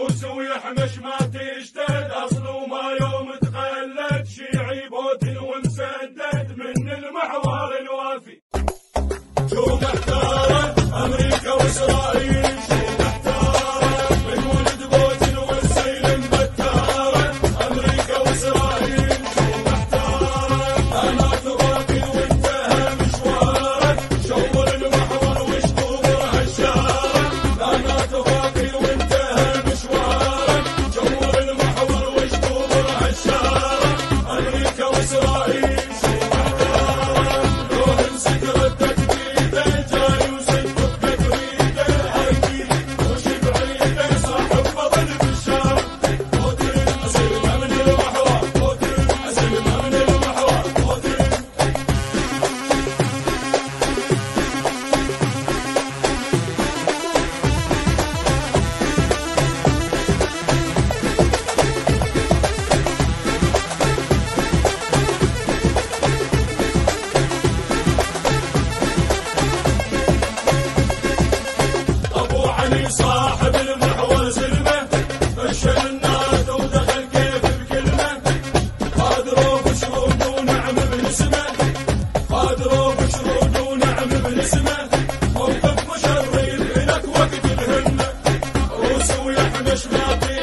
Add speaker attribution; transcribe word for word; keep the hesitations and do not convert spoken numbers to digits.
Speaker 1: روس ويحمش ما تشتد اصله ما يوم تقلد شيعي بوت ومسدد من المحور الوافي. شو محتاره امريكا واسرائيل شو محتاره من ولد بوتين والسيل مبتاره. امريكا واسرائيل شو محتاره انا تراكي وانتهى مشوارك. شور المحور واشطوبر هالشارع انا تراكي وانتهى مشوارك. شور المحور واشطوبر هالشارع. امريكا واسرائيل شو محتاره روح امسك ردك بيده جاي وسدك بريده اكيد وش بعيده صاحب بطل بالشارع. بوتين اسلمه من المحور بوتين اسلمه من المحور بوتين. ابو علي صاحب المحور زلمه فشل الناس ودخل كيف بكلمه. خاذروا بشرود ونعم بنسمه خاذروا بشرود ونعم بنسمه. موقف مشرف لك وقت الهمه روس ويحمش ما